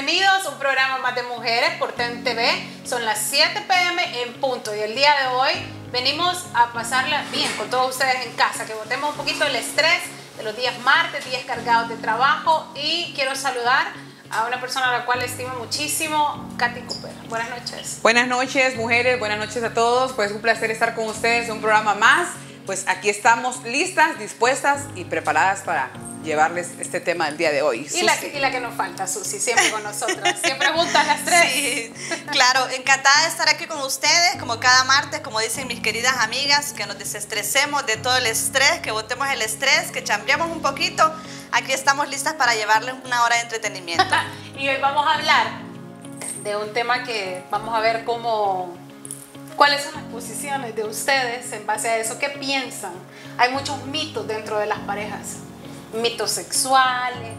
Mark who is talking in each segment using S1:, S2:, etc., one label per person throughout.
S1: bienvenidos a un programa más de mujeres por TEN TV. Son las 7 p.m. en punto y el día de hoy venimos a pasarla bien con todos ustedes en casa, que botemos un poquito el estrés de los días martes, días cargados de trabajo, y quiero saludar a una persona a la cual estimo muchísimo, Katy Cooper. Buenas noches.
S2: Buenas noches, mujeres, buenas noches a todos. Pues un placer estar con ustedes en un programa más. Pues aquí estamos listas, dispuestas y preparadas para llevarles este tema del día de hoy.
S1: Y la que nos falta, Susi, siempre con nosotras, siempre juntas las tres.
S3: Sí, claro, encantada de estar aquí con ustedes, como cada martes, como dicen mis queridas amigas, que nos desestresemos de todo el estrés, que botemos el estrés, que chambeemos un poquito. Aquí estamos listas para llevarles una hora de entretenimiento.
S1: Y hoy vamos a hablar de un tema que vamos a ver cuáles son las posiciones de ustedes en base a eso. ¿Qué piensan? Hay muchos mitos dentro de las parejas. Mitos sexuales,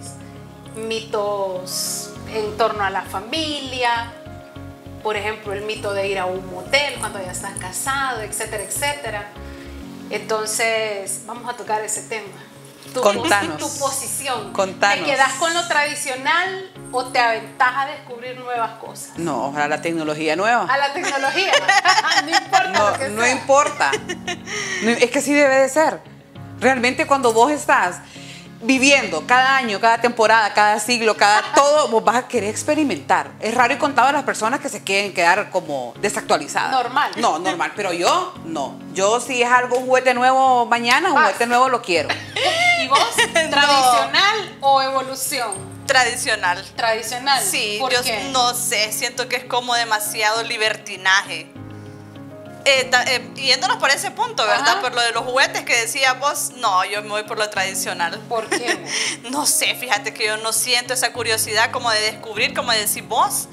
S1: mitos en torno a la familia, por ejemplo, el mito de ir a un motel cuando ya estás casado, etcétera, etcétera. Entonces, vamos a tocar ese tema.
S2: Contanos.
S1: Tu posición.
S2: Contanos.
S1: ¿Te quedas con lo tradicional o te aventas a descubrir nuevas cosas?
S2: No, a la tecnología nueva.
S1: A la tecnología. No importa lo que
S2: no
S1: sea.
S2: importa. Es que así debe de ser. Realmente cuando vos estás viviendo cada año, cada temporada, cada siglo, todo, vos vas a querer experimentar. Es raro y contado las personas que se quieren quedar como desactualizadas.
S1: Normal.
S2: No, normal, pero yo no. Yo si es algo, un juguete nuevo mañana, un juguete nuevo lo quiero.
S1: ¿Y vos? ¿Tradicional o evolución?
S3: Tradicional.
S1: Tradicional.
S3: Sí,
S1: ¿Por
S3: yo
S1: qué?
S3: no sé, siento que es como demasiado libertinaje. Yéndonos por ese punto, ¿verdad?
S1: Ajá.
S3: Por lo de los juguetes que decía vos, no, yo me voy por lo tradicional.
S1: ¿Por qué?
S3: No sé, fíjate que yo no siento esa curiosidad como de descubrir, como decís vos,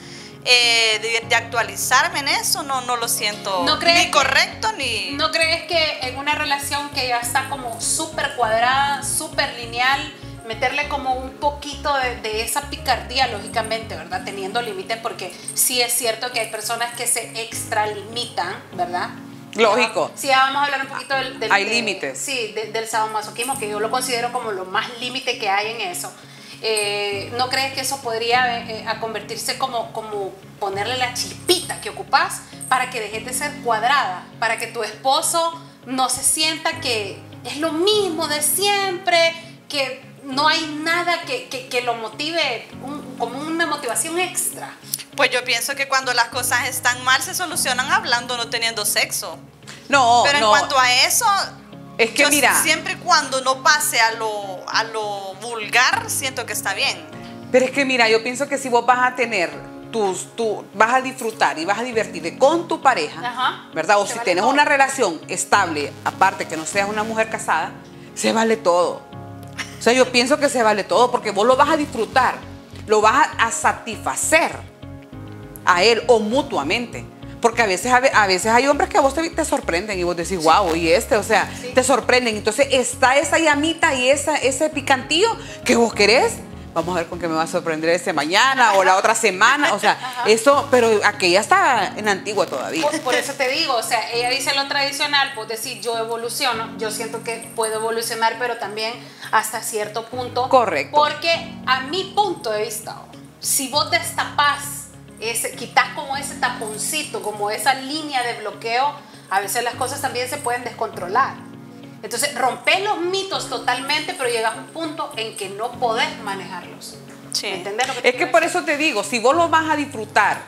S3: de actualizarme en eso, no lo siento ni correcto ni...
S1: ¿No crees que en una relación que ya está como súper cuadrada, súper lineal, meterle como un poquito de esa picardía, lógicamente, ¿verdad? Teniendo límites, porque sí es cierto que hay personas que se extralimitan, ¿verdad?
S2: Lógico.
S1: Sí, ya vamos a hablar un poquito
S2: Hay límites.
S1: Sí, del sadomasoquismo, que yo lo considero como lo más límite que hay en eso. ¿No crees que eso podría a convertirse como ponerle la chispita que ocupás para que dejes de ser cuadrada, para que tu esposo no se sienta que es lo mismo de siempre, que no hay nada que lo motive, como una motivación extra?
S3: Pues yo pienso que cuando las cosas están mal se solucionan hablando, no teniendo sexo.
S2: No,
S3: Pero en cuanto a eso,
S2: es que
S3: yo
S2: mira,
S3: siempre y cuando no pase a lo vulgar, siento que está bien.
S2: pero es que mira, yo pienso que si vos vas a tener vas a disfrutar y vas a divertirte con tu pareja,
S1: Ajá,
S2: ¿verdad? O
S1: se
S2: si
S1: vale
S2: tienes
S1: todo.
S2: una relación estable, aparte que no seas una mujer casada, se vale todo. O sea, yo pienso que se vale todo porque vos lo vas a disfrutar, lo vas a satisfacer a él o mutuamente. Porque a veces hay hombres que a vos te sorprenden y vos decís, wow, y o sea,
S1: Sí.
S2: te sorprenden. Entonces está esa llamita y ese picantillo que vos querés. Vamos a ver con qué me va a sorprender mañana o la otra semana. O sea, eso, pero aquella está en la antigua todavía.
S1: Por eso te digo, o sea, ella dice lo tradicional, pues decir yo evoluciono, yo siento que puedo evolucionar, pero también hasta cierto punto.
S2: Correcto.
S1: Porque a mi punto de vista, si vos destapás, quitas como ese taponcito, como esa línea de bloqueo, a veces las cosas también se pueden descontrolar. Entonces, rompés los mitos totalmente, pero llegas a un punto en que no podés manejarlos.
S3: Sí.
S1: ¿Me entendés lo que te
S2: Es que
S1: quiero
S2: por
S1: decir?
S2: eso te digo, si vos lo vas a disfrutar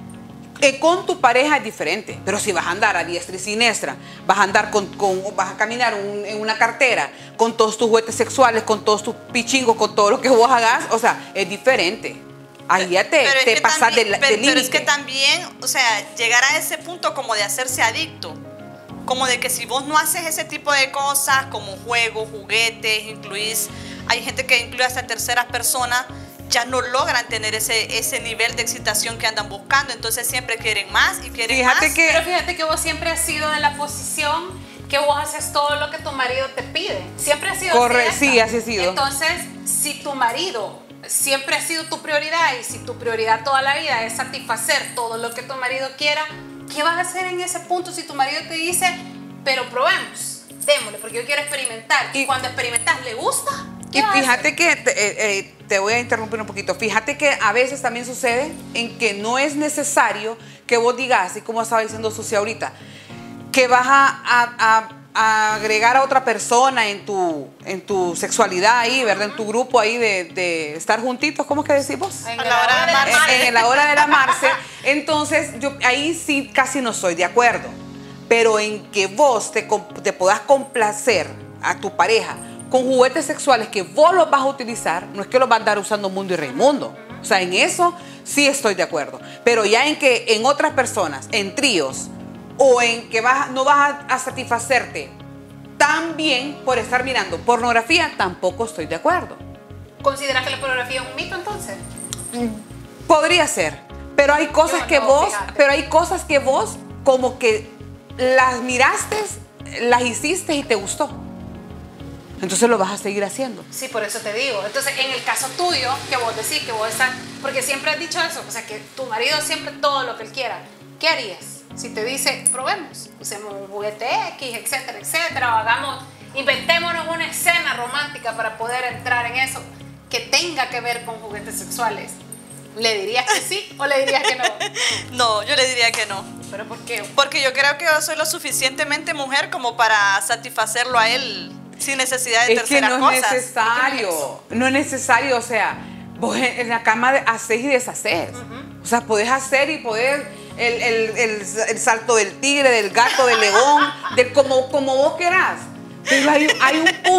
S2: con tu pareja es diferente, pero si vas a andar a diestra y siniestra, vas a andar vas a caminar en una cartera con todos tus juguetes sexuales, con todos tus pichingos, con todo lo que vos hagas, o sea, es diferente. Ahí ya te pasas del límite.
S3: Pero es que también, o sea, llegar a ese punto como de hacerse adicto. Como de que si vos no haces ese tipo de cosas, como juegos, juguetes, hay gente que incluye hasta terceras personas, ya no logran tener ese nivel de excitación que andan buscando. Entonces siempre quieren más y quieren más.
S1: Pero fíjate que vos siempre has sido de la posición que vos haces todo lo que tu marido te pide. Siempre has sido
S2: Correcto, sí, así ha sido.
S1: Entonces, si tu marido siempre ha sido tu prioridad y si tu prioridad toda la vida es satisfacer todo lo que tu marido quiera, ¿qué vas a hacer en ese punto si tu marido te dice, pero probemos, démosle, porque yo quiero experimentar? Y cuando experimentas, ¿le gusta? ¿Qué
S2: Y
S1: hace?
S2: fíjate que, te voy a interrumpir un poquito, fíjate que a veces también sucede en que no es necesario que vos digas, así como estaba diciendo Susi ahorita, que vas a agregar a otra persona en tu sexualidad ahí, ¿verdad? En tu grupo ahí de estar juntitos, ¿cómo es que decimos?
S1: En
S3: A la hora de amarse.
S2: En la hora del amarse. Entonces, yo ahí sí casi no soy de acuerdo. Pero en que vos te podás complacer a tu pareja con juguetes sexuales que vos los vas a utilizar, no es que los vas a andar usando Mundo y Raimundo. O sea, en eso sí estoy de acuerdo. Pero ya en que en otras personas, en tríos, o en que no vas a satisfacerte tan bien por estar mirando pornografía, tampoco estoy de acuerdo.
S1: ¿Consideras que la pornografía es un mito entonces?
S2: Podría ser, pero hay cosas
S1: Yo
S2: que
S1: no,
S2: vos,
S1: fíjate.
S2: pero hay cosas que vos como que las miraste, las hiciste y te gustó. Entonces lo vas a seguir haciendo.
S1: Sí, por eso te digo. Entonces, en el caso tuyo, que vos decís que vos estás, porque siempre has dicho eso, o sea, que tu marido siempre todo lo que él quiera, ¿qué harías? Si te dice, probemos, usemos un juguete X, etcétera, etcétera, o hagamos, inventémonos una escena romántica para poder entrar en eso, que tenga que ver con juguetes sexuales, ¿le dirías que sí o le dirías que no?
S3: No, yo le diría que no.
S1: ¿Pero por qué?
S3: Porque yo creo que yo soy lo suficientemente mujer como para satisfacerlo a él sin necesidad de
S2: Es que
S3: terceras
S2: no es
S3: cosas.
S2: necesario, no es necesario, o sea, vos en la cama haces y deshaces. O sea, podés hacer y podés el salto del tigre, del gato, del león, como vos querás. Pero hay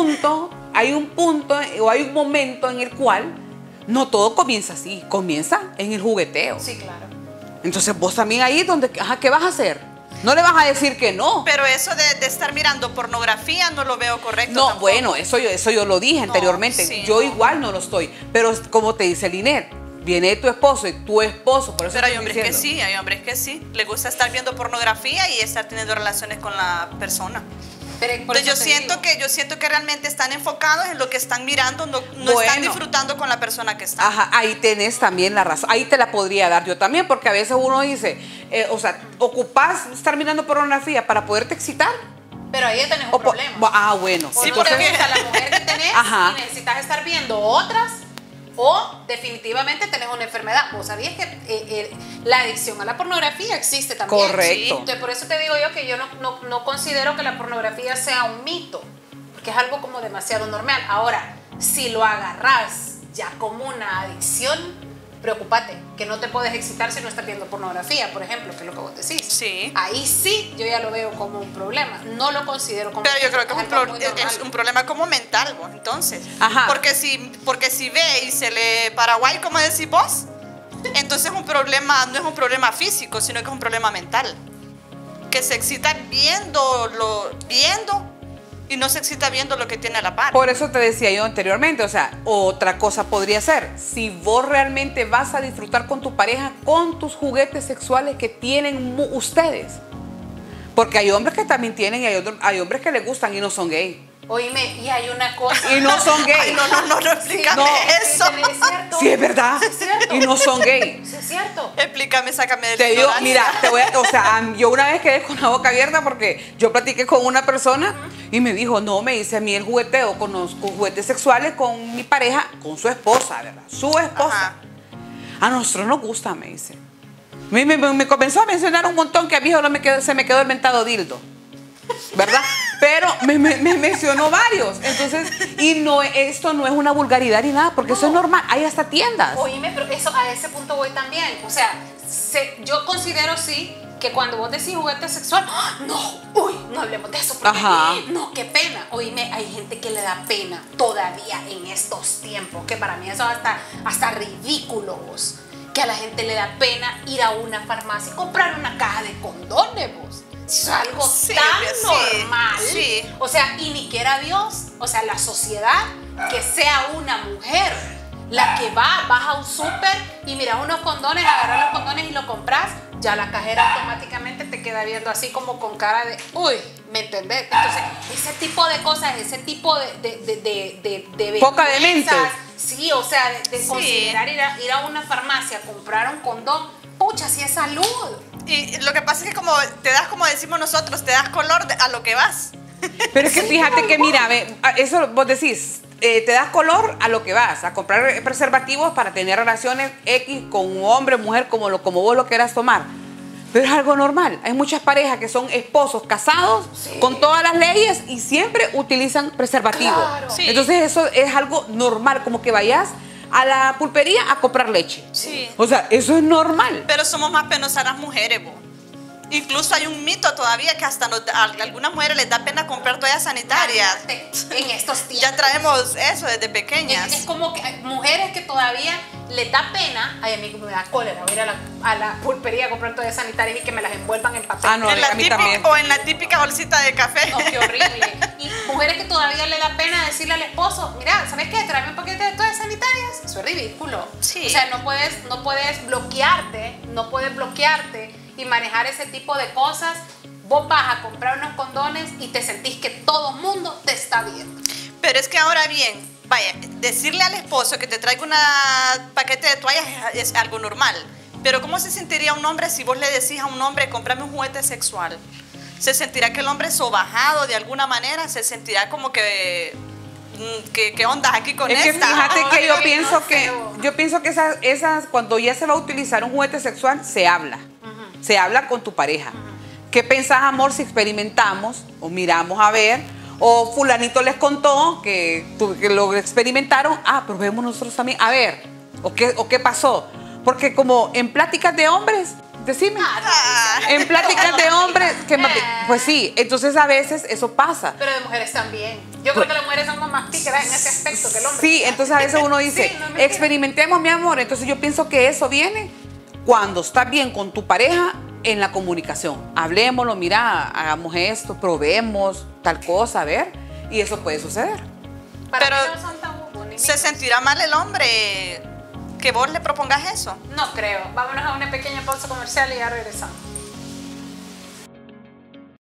S2: un punto o hay un momento en el cual no todo comienza así, comienza en el jugueteo.
S1: Sí, claro.
S2: Entonces vos también ahí donde, ¿qué vas a hacer? No le vas a decir que no.
S3: Pero eso de estar mirando pornografía no lo veo correcto.
S2: No,
S3: tampoco.
S2: bueno, eso yo lo dije anteriormente.
S3: sí,
S2: yo
S3: no.
S2: igual no lo estoy. Pero como te dice Linet, viene tu esposo y tu esposo, por eso
S3: Pero hay
S2: estoy
S3: hombres que
S2: diciendo.
S3: sí, hay hombres que sí. Les gusta estar viendo pornografía y estar teniendo relaciones con la persona.
S1: Pero por
S3: Entonces
S1: eso te digo.
S3: yo siento que realmente están enfocados en lo que están mirando, no
S2: Bueno.
S3: están disfrutando con la persona que está.
S2: Ajá, ahí tenés también la razón. Ahí te la podría dar yo también, porque a veces uno dice, o sea, ¿ocupás estar mirando pornografía para poderte excitar?
S1: Pero ahí ya tenés un
S2: O po-
S1: problema.
S2: Bueno.
S1: O
S3: Sí,
S1: no
S3: porque-
S1: te gusta la mujer que tenés
S2: Ajá.
S1: y necesitas estar viendo otras, o definitivamente tenés una enfermedad. Vos sabías que la adicción a la pornografía existe también.
S2: Correcto.
S1: Sí. Entonces, por eso te digo yo que yo no considero que la pornografía sea un mito, porque es algo como demasiado normal. Ahora, si lo agarras ya como una adicción, preocúpate, que no te puedes excitar si no estás viendo pornografía, por ejemplo, que es lo que vos decís.
S3: Sí.
S1: Ahí sí yo ya lo veo como un problema. No lo considero como
S3: Pero yo creo que es
S1: algo muy normal.
S3: es un problema como mental, vos, entonces.
S2: Ajá.
S3: Porque si ve y se le Paraguay, como decís vos, entonces un problema, no es un problema físico, sino que es un problema mental. Que se excita viendo y no se excita viendo lo que tiene a la par.
S2: Por eso te decía yo anteriormente, o sea, otra cosa podría ser, si vos realmente vas a disfrutar con tu pareja, con tus juguetes sexuales que tienen ustedes. Porque hay hombres que también tienen y hay hombres que les gustan y no son gay.
S1: Oíme, y hay una cosa.
S2: Y no son gay.
S3: Ay, no, explícame
S2: No.
S3: eso.
S1: Es cierto.
S2: Sí, es verdad.
S1: Sí, es cierto.
S2: Y no son gay.
S1: Sí, es cierto.
S3: Explícame, sácame del
S2: Te digo, mira, o sea, yo una vez quedé con la boca abierta porque yo platiqué con una persona y me dijo, no, me dice a mí el jugueteo con los juguetes sexuales con mi pareja, con su esposa, ¿verdad? Su esposa.
S3: Ajá.
S2: A nosotros nos gusta, me dice. Me comenzó a mencionar un montón que a mí solo se me quedó el mentado dildo, ¿verdad? Pero me mencionó varios. Entonces, esto no es una vulgaridad ni nada, porque eso es normal. Hay hasta tiendas.
S1: Oíme, pero eso, a ese punto voy también. O sea, yo considero sí que cuando vos decís juguete sexual, ¡ah! No hablemos de eso, porque
S2: Ajá.
S1: no, qué pena. Oíme, hay gente que le da pena todavía en estos tiempos, que para mí eso es hasta ridículo, vos. Que a la gente le da pena ir a una farmacia y comprar una caja de condones, vos. Eso es algo
S3: Sí,
S1: tan
S3: sí,
S1: normal.
S3: sí.
S1: O sea, y ni quiera Dios, o sea, la sociedad, que sea una mujer la que vas a un súper y miras unos condones, agarras los condones y lo compras, ya la cajera automáticamente te queda viendo así como con cara de, uy, ¿me entendés? Entonces, ese tipo de cosas, ese tipo de
S2: Poca
S1: vergüenzas,
S2: demente.
S1: sí, o sea, de
S3: Sí.
S1: considerar ir a una farmacia a comprar un condón, pucha, si es salud.
S3: Y lo que pasa es que como te das, como decimos nosotros, te das color a lo que vas.
S2: Pero es que fíjate que, mira, eso vos decís, te das color a lo que vas, a comprar preservativos para tener relaciones X con un hombre, mujer, como vos lo quieras tomar. Pero es algo normal. Hay muchas parejas que son esposos casados con todas las leyes y siempre utilizan preservativos.
S1: Claro.
S3: Sí.
S2: Entonces eso es algo normal, como que vayas a la pulpería a comprar leche.
S3: Sí.
S2: O sea, eso es normal.
S3: Pero somos más penosas las mujeres, vos. Incluso hay un mito todavía que hasta a algunas mujeres les da pena comprar toallas sanitarias.
S1: En estos tiempos.
S3: Ya traemos eso desde pequeñas.
S1: Es como que hay mujeres que todavía les da pena. Ay, a mí me da cólera ir a la pulpería a comprar toallas sanitarias y que me las envuelvan en papel.
S2: Ah, no,
S3: En la
S2: a mí
S3: típica-
S2: también.
S3: o en la típica bolsita de café.
S1: No, qué horrible. Y mujeres que todavía le da pena decirle al esposo, mira, ¿sabes qué? Tráeme un paquete de toallas sanitarias. Eso es ridículo.
S3: Sí.
S1: O sea, no puedes bloquearte y manejar ese tipo de cosas. Vos vas a comprar unos condones y te sentís que todo el mundo te está viendo.
S3: Pero es que ahora bien, vaya, decirle al esposo que te traiga un paquete de toallas es algo normal. Pero ¿cómo se sentiría un hombre si vos le decís a un hombre, cómprame un juguete sexual? ¿Se sentirá que el hombre es sobajado de alguna manera? ¿Se sentirá como que qué onda aquí con
S2: Es que
S3: esta?
S2: fíjate que
S1: Ay,
S2: yo pienso que esas cuando ya se va a utilizar un juguete sexual, se habla. Se habla con tu pareja. ¿Qué pensás, amor, si experimentamos o miramos a ver? O fulanito les contó que lo experimentaron. Ah, probemos nosotros también. A ver, ¿o qué pasó? Porque como en pláticas de hombres, decime. En pláticas de hombres, pues sí, entonces a veces eso pasa.
S1: Pero de mujeres también. Yo creo que las mujeres son más pícaras en ese aspecto que el hombre.
S2: Sí, entonces a veces uno dice,
S1: Sí, no es mentira.
S2: experimentemos, mi amor. Entonces yo pienso que eso viene cuando estás bien con tu pareja en la comunicación. Hablemoslo, mira, hagamos esto, probemos tal cosa, a ver, y eso puede suceder.
S1: Para
S3: Pero
S1: mí no son tan bonitos.
S3: ¿Se sentirá mal el hombre que vos le propongas eso?
S1: No creo. Vámonos a una pequeña pausa comercial y ya regresamos.